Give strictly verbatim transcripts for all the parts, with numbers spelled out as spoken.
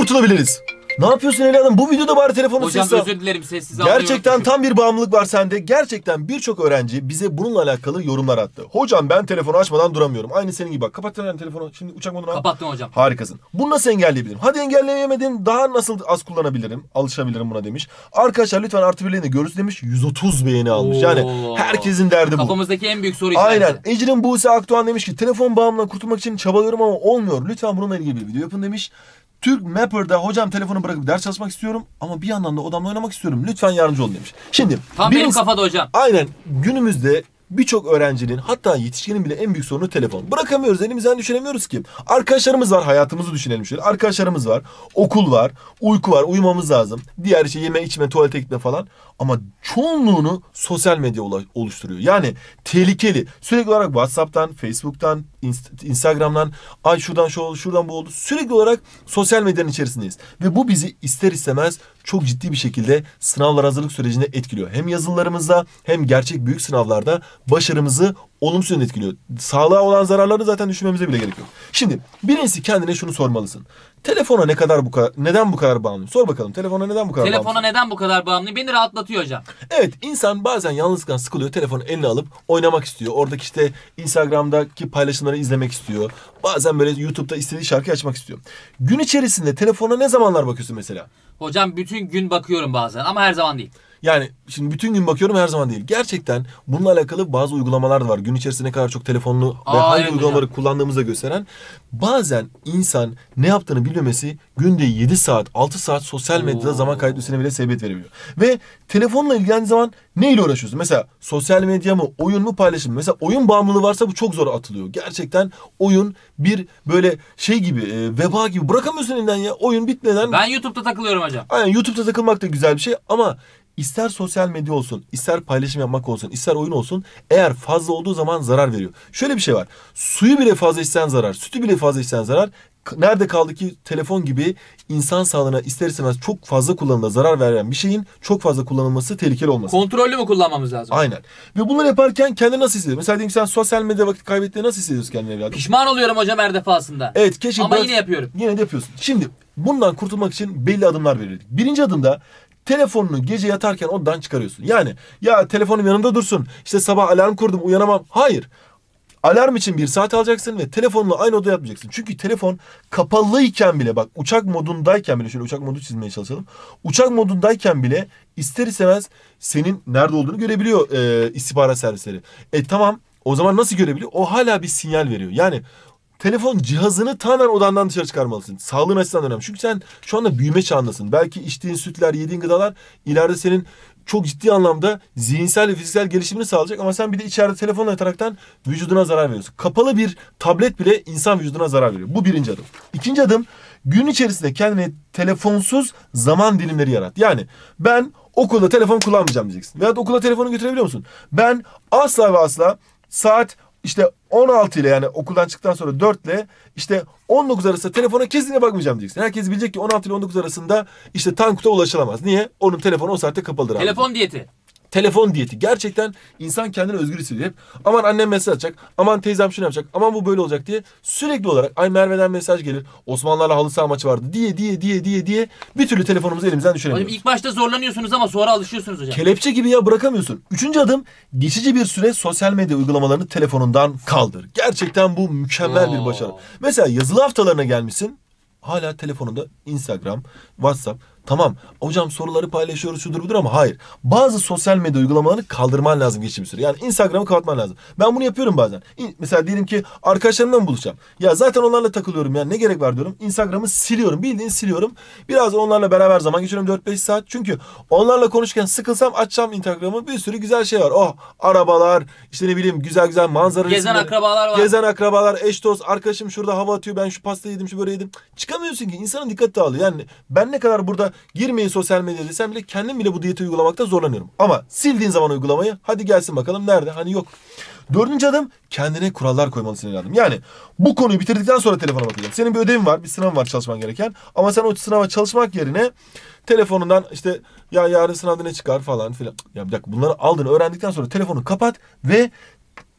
kurtulabiliriz. Ne yapıyorsun evladım? Bu videoda bari telefonu Hocam sessiz al. özür dilerim, sessiz alıyorum. Gerçekten tam bir bağımlılık var sende. Gerçekten birçok öğrenci bize bununla alakalı yorumlar attı. Hocam ben telefonu açmadan duramıyorum. Aynı senin gibi bak. Kapattın yani telefonu. Şimdi uçak moduna al. Kapattım hocam. Harikasın. Bunu nasıl engelleyebilirim? Hadi engelleyemedin. Daha nasıl az kullanabilirim? Alışabilirim buna demiş. Arkadaşlar lütfen artı birliğini de görürsün demiş. yüz otuz beğeni almış. Oo. Yani herkesin derdi bu. Kafamızdaki en büyük soru işareti. Aynen. Ecrin Buse Akdoğan demiş ki telefon bağımlılığından kurtulmak için çabalıyorum ama olmuyor. Lütfen bununla ilgili bir video yapın demiş. Türk Mapper'da hocam telefonu bırakıp ders çalışmak istiyorum ama bir yandan da odamda oynamak istiyorum. Lütfen yardımcı olun demiş. Şimdi tam benim kafada hocam. Aynen. Günümüzde birçok öğrencinin hatta yetişkinin bile en büyük sorunu telefon. Bırakamıyoruz, elimizden düşüremiyoruz ki. Arkadaşlarımız var, hayatımızı düşünelim şöyle. Arkadaşlarımız var, okul var, uyku var, uyumamız lazım. Diğer şey yeme, içme, tuvalete gitme falan. Ama çoğunluğunu sosyal medya oluşturuyor. Yani tehlikeli. Sürekli olarak WhatsApp'tan, Facebook'tan, Instagram'dan, ay şuradan şu oldu, şuradan bu oldu. Sürekli olarak sosyal medyanın içerisindeyiz. Ve bu bizi ister istemez çok ciddi bir şekilde sınavlar hazırlık sürecinde etkiliyor. Hem yazılılarımızda hem gerçek büyük sınavlarda başarımızı olumsuz yönde etkiliyor. Sağlığa olan zararlarını zaten düşünmemize bile gerek yok. Şimdi birincisi kendine şunu sormalısın. Telefona ne kadar bu kadar, neden bu kadar bağımlıyım? Sor bakalım. Telefona neden bu kadar Telefona bağımlısın? neden bu kadar bağımlıyım? Beni rahatlatıyor hocam. Evet, insan bazen yalnızlıktan sıkılıyor. Telefonu eline alıp oynamak istiyor. Oradaki işte Instagram'daki paylaşımları izlemek istiyor. Bazen böyle YouTube'da istediği şarkıyı açmak istiyor. Gün içerisinde telefona ne zamanlar bakıyorsun mesela? Hocam bütün gün bakıyorum bazen ama her zaman değil. Yani şimdi bütün gün bakıyorum her zaman değil. Gerçekten bununla alakalı bazı uygulamalar da var. Gün içerisinde ne kadar çok telefonunu Aa, ve hangi evet uygulamaları hocam. kullandığımızı gösteren. Bazen insan ne yaptığını bilmemesi günde yedi saat, altı saat sosyal medyada Oo. zaman kaybetmesine bile sebebiyet verebiliyor. Ve telefonla ilgilendiğin zaman neyle uğraşıyorsun? Mesela sosyal medya mı, oyun mu, paylaşım mı? Mesela oyun bağımlılığı varsa bu çok zor atılıyor. Gerçekten oyun bir böyle şey gibi, e, veba gibi bırakamıyorsun elinden ya. Oyun bitmeden. Ben YouTube'da takılıyorum hocam. Aynen, YouTube'da takılmak da güzel bir şey ama İster sosyal medya olsun, ister paylaşım yapmak olsun, ister oyun olsun, eğer fazla olduğu zaman zarar veriyor. Şöyle bir şey var. Suyu bile fazla içsen zarar, sütü bile fazla içsen zarar. Nerede kaldı ki telefon gibi insan sağlığına ister istemez çok fazla kullanımda zarar veren bir şeyin çok fazla kullanılması tehlikeli olması. Kontrollü mü kullanmamız lazım? Aynen. Ve bunları yaparken kendini nasıl hissediyorsun? Mesela diyelim ki sen sosyal medya vakit kaybettiğinde nasıl hissediyorsun kendini evladım? Pişman oluyorum hocam her defasında. Evet, keşke. Ama ben... yine yapıyorum. Yine de yapıyorsun. Şimdi bundan kurtulmak için belli adımlar verildik. Birinci adımda telefonunu gece yatarken odadan çıkarıyorsun. Yani ya telefonum yanımda dursun, İşte sabah alarm kurdum uyanamam. Hayır. Alarm için bir saat alacaksın ve telefonla aynı odaya yatmayacaksın. Çünkü telefon kapalıyken bile, bak uçak modundayken bile, şöyle uçak modu çizmeye çalışalım. Uçak modundayken bile ister istemez senin nerede olduğunu görebiliyor e, istihbarat servisleri. E tamam, o zaman nasıl görebiliyor? O hala bir sinyal veriyor. Yani telefon cihazını tamamen odandan dışarı çıkarmalısın. Sağlığın açısından önemli. Çünkü sen şu anda büyüme çağındasın. Belki içtiğin sütler, yediğin gıdalar ileride senin çok ciddi anlamda zihinsel ve fiziksel gelişimini sağlayacak. Ama sen bir de içeride telefonla yataraktan vücuduna zarar veriyorsun. Kapalı bir tablet bile insan vücuduna zarar veriyor. Bu birinci adım. İkinci adım, gün içerisinde kendine telefonsuz zaman dilimleri yarat. Yani ben okulda telefon kullanmayacağım diyeceksin. Veyahut okula telefonu götürebiliyor musun? Ben asla ve asla saat İşte on altı ile, yani okuldan çıktıktan sonra dört ile işte on dokuz arasında telefona kesinlikle bakmayacağım diyeceksin. Herkes bilecek ki on altı ile on dokuz arasında işte Tankut'a ulaşılamaz. Niye? Onun telefonu o saatte kapalıdır abi. Telefon diyeti. Telefon diyeti. Gerçekten insan kendini özgür hissediyor. Hep aman annem mesaj atacak, aman teyzem şunu yapacak, aman bu böyle olacak diye sürekli olarak ay Merve'den mesaj gelir, Osmanlılarla halı saha maçı vardı diye diye diye diye diye bir türlü telefonumuzu elimizden düşüremiyoruz. Hocam ilk başta zorlanıyorsunuz ama sonra alışıyorsunuz hocam. Kelepçe gibi ya, bırakamıyorsun. Üçüncü adım, geçici bir süre sosyal medya uygulamalarını telefonundan kaldır. Gerçekten bu mükemmel Oo. bir başarı. Mesela yazılı haftalarına gelmişsin. Hala telefonunda Instagram, WhatsApp. Tamam hocam soruları paylaşıyoruz şudur budur ama hayır. Bazı sosyal medya uygulamalarını kaldırman lazım geçici bir süre. Yani Instagram'ı kapatman lazım. Ben bunu yapıyorum bazen. Mesela diyelim ki arkadaşlarımla mı buluşacağım? Ya zaten onlarla takılıyorum ya, ne gerek var diyorum. Instagram'ı siliyorum, bildiğin siliyorum. Biraz onlarla beraber zaman geçiriyorum, dört beş saat. Çünkü onlarla konuşurken sıkılsam açacağım Instagram'ı, bir sürü güzel şey var. Oh, arabalar, işte ne bileyim güzel güzel manzara Gezen resimleri. akrabalar var. Gezen akrabalar, eş dost, arkadaşım şurada hava atıyor, ben şu pasta yedim, şu böreği yedim. Çıkamıyorsun ki, insanın dikkati dağılıyor. Yani ben ne kadar burada girmeyin sosyal medyaya desem bile kendim bile bu diyeti uygulamakta zorlanıyorum. Ama sildiğin zaman uygulamayı, hadi gelsin bakalım nerede? Hani yok. Dördüncü adım, kendine kurallar koymalısın evladım. Yani bu konuyu bitirdikten sonra telefona bakacaksın. Senin bir ödevin var, bir sınavın var çalışman gereken. Ama sen o sınava çalışmak yerine telefonundan işte ya yarın sınavda ne çıkar falan filan. Ya bir dakika, bunları aldığını öğrendikten sonra telefonu kapat ve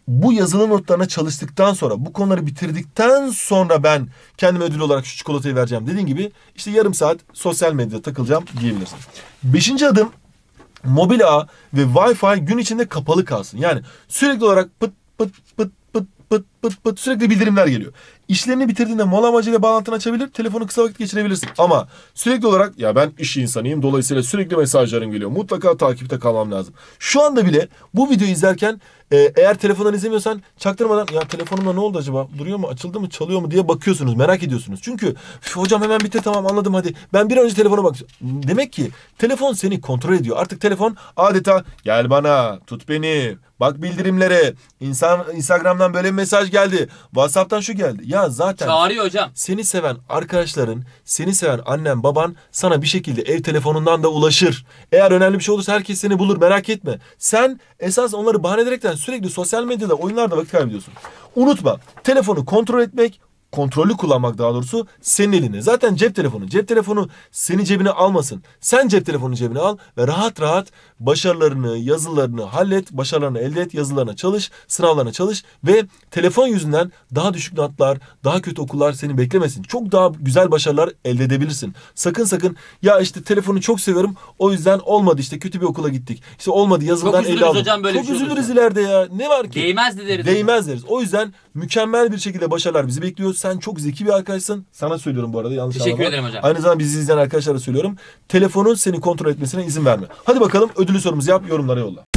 bu yazılı notlarına çalıştıktan sonra, bu konuları bitirdikten sonra ben kendime ödül olarak şu çikolatayı vereceğim dediğin gibi işte yarım saat sosyal medyada takılacağım diyebilirsin. Beşinci adım, mobil ağ ve Wi-Fi gün içinde kapalı kalsın. Yani sürekli olarak pıt pıt pıt pıt pıt pıt pıt sürekli bildirimler geliyor. İşlerini bitirdiğinde mola amacıyla bağlantını açabilir, telefonu kısa vakit geçirebilirsin. Ama sürekli olarak ya ben iş insanıyım, dolayısıyla sürekli mesajlarım geliyor. Mutlaka takipte kalmam lazım. Şu anda bile bu videoyu izlerken e, eğer telefondan izlemiyorsan çaktırmadan ya telefonumda ne oldu acaba? Duruyor mu, açıldı mı, çalıyor mu diye bakıyorsunuz, merak ediyorsunuz. Çünkü hocam hemen bitti, tamam anladım, hadi ben bir an önce telefona bak. Demek ki telefon seni kontrol ediyor. Artık telefon adeta gel bana, tut beni, bak bildirimlere, insan, Instagram'dan böyle bir mesaj geldi, WhatsApp'tan şu geldi. Ya zaten Çağırıyor hocam. seni seven arkadaşların, seni seven annen, baban sana bir şekilde ev telefonundan da ulaşır. Eğer önemli bir şey olursa herkes seni bulur, merak etme. Sen esas onları bahane ederekten sürekli sosyal medyada, oyunlarda vakit kaybediyorsun. Unutma, telefonu kontrol etmek, kontrollü kullanmak daha doğrusu senin elinde. Zaten cep telefonu. Cep telefonu seni cebine almasın. Sen cep telefonunu cebine al ve rahat rahat başarılarını, yazılarını hallet, başarılarını elde et, yazılarına çalış, sınavlarına çalış ve telefon yüzünden daha düşük notlar, daha kötü okullar seni beklemesin. Çok daha güzel başarılar elde edebilirsin. Sakın sakın ya işte telefonu çok seviyorum, o yüzden olmadı, işte kötü bir okula gittik. İşte olmadı, yazıldan Çok üzülürüz elli aldım. hocam böyle Çok bir şey üzülürüz olursa. ileride ya. Ne var ki? Değmez de deriz. Değmez deriz. O yüzden mükemmel bir şekilde başarılar bizi bekliyor. Sen çok zeki bir arkadaşsın. Sana söylüyorum bu arada, yanlış Teşekkür anlama. ederim hocam. Aynı zamanda bizi izleyen arkadaşlara söylüyorum. Telefonun seni kontrol etmesine izin verme. Hadi bakalım ödülü sorumuzu yap, yorumlara yolla.